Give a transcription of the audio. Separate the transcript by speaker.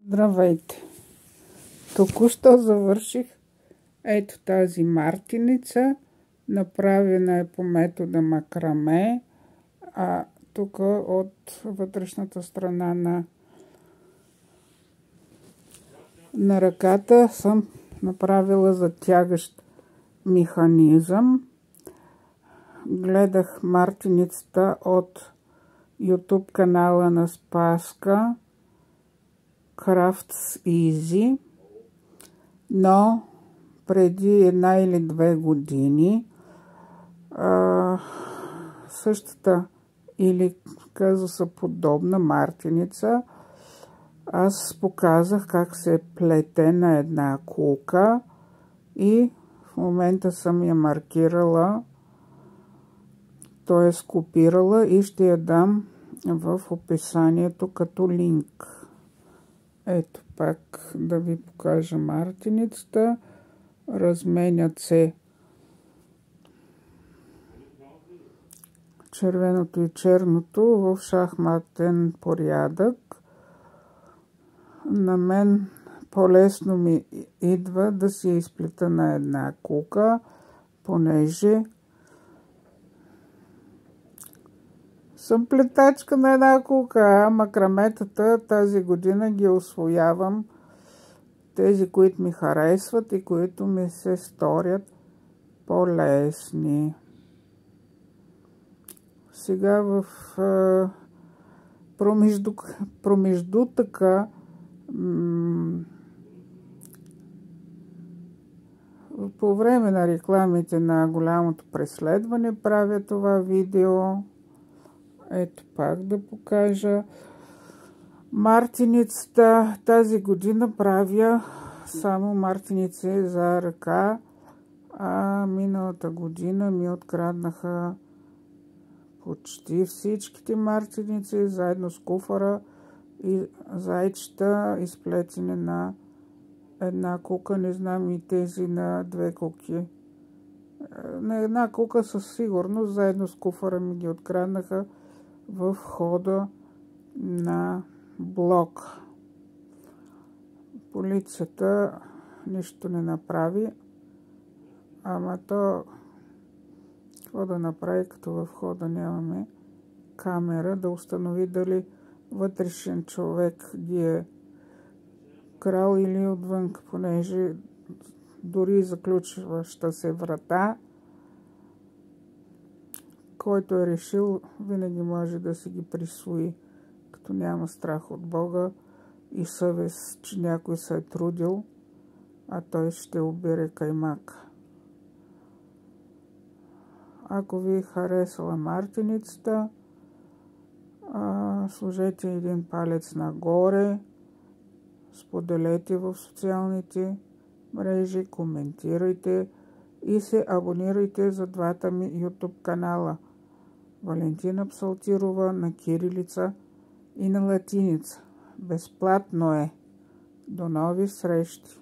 Speaker 1: Здравейте! Току-що завърших ето тази мартеница. Направена е по метода макраме, а тук от вътрешната страна на ръката съм направила затягащ механизъм. Гледах мартеницата от YouTube канала на Спаска Crafts Easy, но преди 1 или 2 години същата или казва се подобна мартеница аз показах как се плете на една кука и в момента съм я маркирала, т.е. копирала и ще я дам в описанието като линк. Ето пак да ви покажа мартеницата. Разменят се червеното и черното в шахматен порядък. На мен по-лесно ми идва да си изплета на една кука, понеже съм плетачка на една кука, а макраметата тази година ги усвоявам, тези, които ми харесват и които ми се сторят по-лесни. Сега в промеждутъка по време на рекламите на голямото преследване правя това видео. Ето пак да покажа мартеницата. Тази година правя само мартеници за ръка, а миналата година ми откраднаха почти всичките мартеници, заедно с куфара и зайчета, изплетени на една кука. Не знам и тези на 2 куки. На една кука със сигурност, заедно с куфара ми ги откраднаха в хода на блок. Полицията нищо не направи, ама то какво да направи, като в хода нямаме камера да установи дали вътрешен човек ги е крал или отвън, понеже дори заключваща се врата, който е решил, винаги може да си ги присвои, като няма страх от Бога и съвест, че някой се е трудил, а той ще обере каймак. Ако ви е харесала мартеницата, сложете един палец нагоре, споделете в социалните мрежи, коментирайте и се абонирайте за двата ми YouTube канала. Валентина Псалтирова на кирилица и на латиница. Безплатно е. До нови срещи!